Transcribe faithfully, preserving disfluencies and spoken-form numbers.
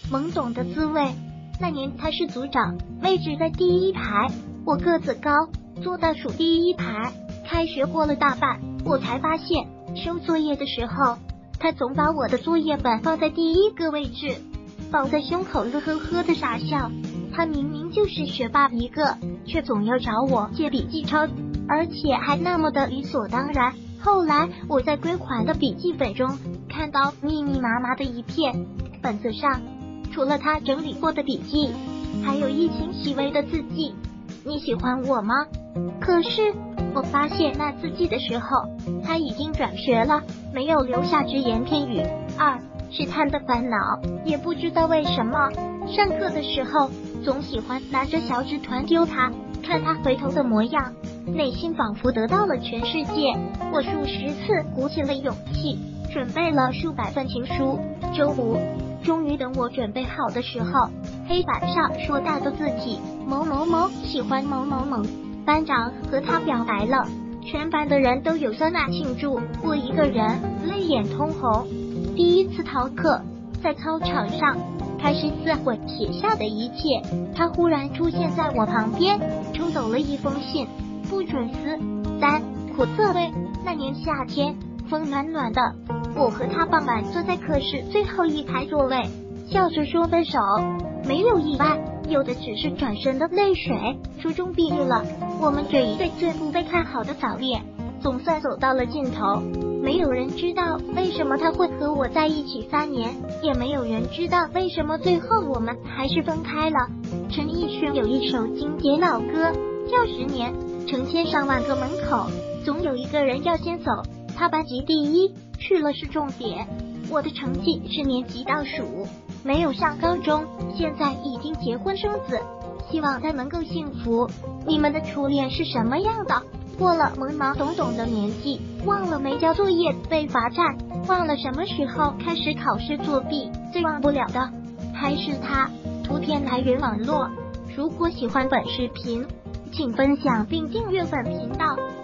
懵懂的滋味。那年他是组长，位置在第一排，我个子高，坐到数第一排。开学过了大半，我才发现收作业的时候，他总把我的作业本放在第一个位置，放在胸口乐呵呵的傻笑。他明明就是学霸一个，却总要找我借笔记抄，而且还那么的理所当然。后来我在归还的笔记本中看到密密麻麻的一片，本子上除了他整理过的笔记，还有一清细微的字迹。你喜欢我吗？可是我发现那字迹的时候，他已经转学了，没有留下只言片语。二是他的烦恼，也不知道为什么，上课的时候总喜欢拿着小纸团丢他，看他回头的模样，内心仿佛得到了全世界。我数十次鼓起了勇气，准备了数百份情书。周五，终于等我准备好的时候，黑板上硕大的字体，某某某喜欢某某某，班长和他表白了。全班的人都有酸辣庆祝，我一个人泪眼通红。第一次逃课，在操场上开始自毁写下的一切，他忽然出现在我旁边，抽走了一封信，不准撕。三苦涩味。那年夏天，风暖暖的，我和他傍晚坐在课室最后一排座位，笑着说分手。没有意外，有的只是转身的泪水。初中毕业了，我们这一对最不被看好的早恋总算走到了尽头。没有人知道为什么他会和我在一起三年，也没有人知道为什么最后我们还是分开了。陈奕迅有一首经典老歌叫十年，成千上万个门口，总有一个人要先走。他班级第一，去了是重点。我的成绩是年级倒数，没有上高中，现在已经结婚生子，希望他能够幸福。你们的初恋是什么样的？过了懵懵懂懂的年纪，忘了没交作业被罚站，忘了什么时候开始考试作弊，最忘不了的还是他。图片来源网络。如果喜欢本视频，请分享并订阅本频道。